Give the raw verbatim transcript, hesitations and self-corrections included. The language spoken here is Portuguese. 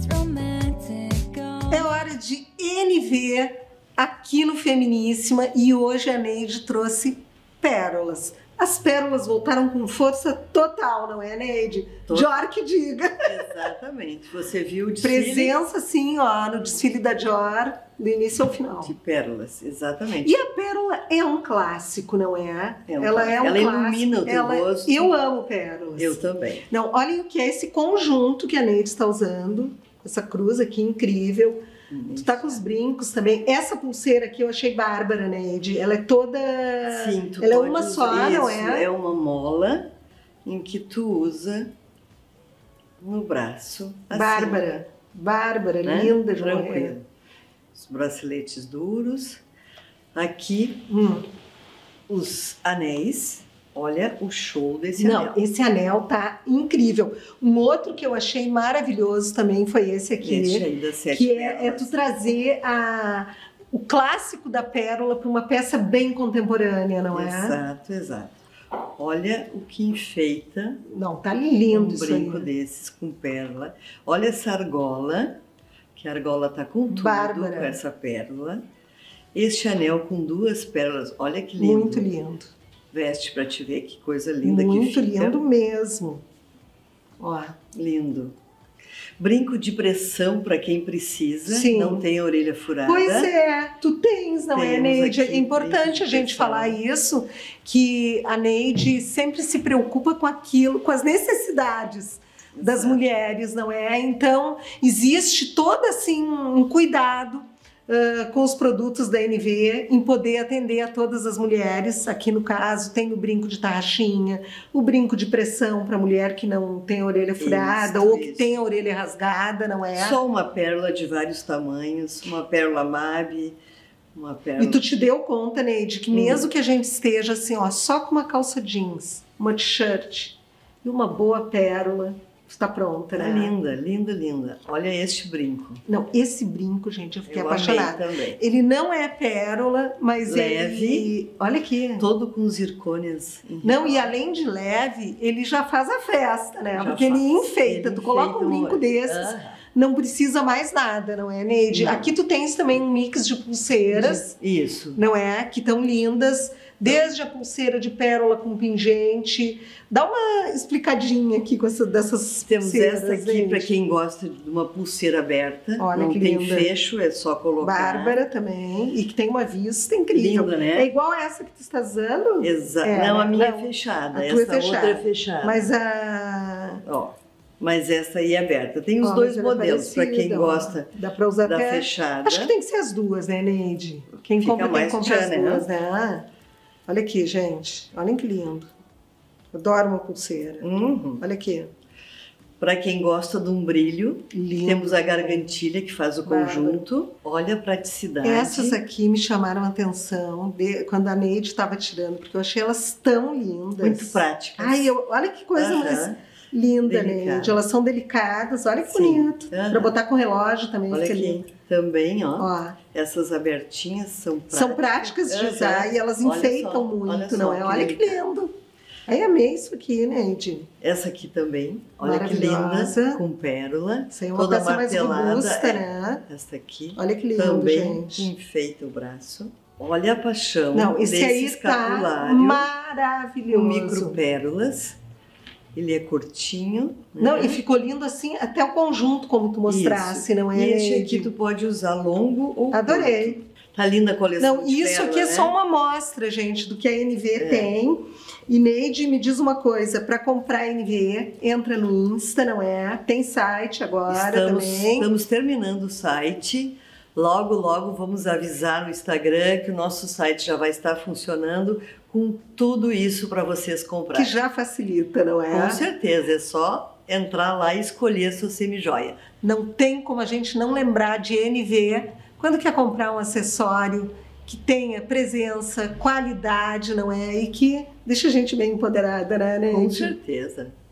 É hora de N V aqui no Feminíssima e hoje a Neide trouxe pérolas. As pérolas voltaram com força total, não é, Neide? Tot... Dior que diga. Exatamente. Você viu o desfile? Presença, sim, ó, no desfile da Dior, do início ao final. De pérolas, exatamente. E a pérola é um clássico, não é? é um ela é um ela clássico. ilumina o teu ela... rosto. Eu amo pérolas. Eu também. Não, olhem o que é esse conjunto que a Neide está usando. Essa cruz aqui incrível. Isso. Tu tá com os brincos também. Essa pulseira aqui eu achei bárbara, Neide. Ela é toda... Sim, tu ela pode é uma usar. só, Isso, não é? É uma mola em que tu usa no braço. Assim, bárbara. Bárbara, né? linda de Tranquilo. morrer. Os braceletes duros. Aqui, hum. os anéis. Olha o show desse Não, anel. esse anel tá incrível. Um outro que eu achei maravilhoso também foi esse aqui. Esse aí das sete que pérolas. é, é tu trazer a, o clássico da pérola para uma peça bem contemporânea, não é? Exato, exato. Olha o que enfeita. Não, tá lindo um isso brinco aí. desses com pérola. Olha essa argola, que a argola tá com tudo, Bárbara. com essa pérola. Este anel com duas pérolas, olha que lindo. Muito lindo. Veste para te ver que coisa linda que Muito fica. lindo mesmo. Ó. Lindo. Brinco de pressão para quem precisa. Sim. Não tem a orelha furada. Pois é, tu tens, não Temos é, Neide? aqui É importante a gente pressão. falar isso, que a Neide sempre se preocupa com aquilo, com as necessidades das Exato. mulheres, não é? Então, existe todo assim um cuidado Uh, com os produtos da N V, em poder atender a todas as mulheres. Aqui no caso tem o brinco de tarraxinha, o brinco de pressão para mulher que não tem a orelha furada isso, ou que isso. tem a orelha rasgada, não é? Só uma pérola de vários tamanhos, uma pérola Mabe, uma pérola... E tu te deu conta, Neide, que mesmo hum. que a gente esteja assim, ó, só com uma calça jeans, uma t-shirt e uma boa pérola, está pronta, né? Tá linda, linda, linda. Olha este brinco. Não, esse brinco, gente, eu fiquei eu apaixonada. Também. Ele não é pérola, mas leve. Ele... Olha aqui. Todo com zircônias. Não, e além de leve, ele já faz a festa, né? Já Porque faz. ele enfeita. Ele tu coloca um brinco desses, ah. não precisa mais nada, não é, Neide? Não. Aqui tu tens também um mix de pulseiras. Isso. Não é? Que estão lindas. Desde a pulseira de pérola com pingente. Dá uma explicadinha aqui com essa, dessas Temos pulseiras. Temos essa aqui para quem gosta de uma pulseira aberta. Olha não que tem linda. fecho, é só colocar. Bárbara também. E que tem uma vista incrível. Linda, né? É igual essa que tu está usando? Exato. É, não, a minha não, é fechada. A essa tua é fechada. outra é fechada. Mas a... Ó. Mas essa aí é aberta. Tem os oh, dois modelos, para quem ó. gosta Dá pra usar da até... fechada. Acho que tem que ser as duas, né, Neide? Quem Fica compra mais tem que comprar as tchan, duas, né? né? Olha aqui, gente. Olhem que lindo. Adoro uma pulseira. Uhum. Olha aqui. Para quem gosta de um brilho, lindo. Temos a gargantilha que faz o conjunto. Bárbara. Olha a praticidade. Essas aqui me chamaram a atenção de, quando a Neide estava tirando, porque eu achei elas tão lindas. Muito práticas. Ai, eu, olha que coisa uhum. mais... linda, Neide. Elas são delicadas. Olha que Sim. bonito. Uhum. Para botar com relógio também. Olha aqui. Lindo. Também, ó, ó. Essas abertinhas são práticas. São práticas de usar uhum. e elas enfeitam olha muito, olha não é? Olha que lindo. Aí amei isso aqui, Neide. Essa aqui também. Olha que linda. Com pérola. Essa é uma toda peça mais robusta, é. né? Essa aqui. Olha que lindo, também gente. Enfeita o braço. Olha a paixão. Não, esse desse aí escapulário, tá maravilhoso. Com micro pérolas. Ele é curtinho. Não, né? e ficou lindo assim, até o conjunto, como tu mostrasse, isso. não é? E este aqui tu pode usar longo ou Adorei. curto. Tá linda a coleção. Não, de isso pérola, aqui é né? só uma amostra, gente, do que a N V é. tem. E Neide, me diz uma coisa, para comprar a N V, entra no Insta, não é? Tem site agora estamos, também. Estamos terminando o site. Logo, logo vamos avisar no Instagram que o nosso site já vai estar funcionando com tudo isso para vocês comprarem. Que já facilita, não é? Com certeza, é só entrar lá e escolher a sua semijoia. Não tem como a gente não lembrar de N V quando quer comprar um acessório que tenha presença, qualidade, não é? E que deixa a gente bem empoderada, né, Neide? Com certeza.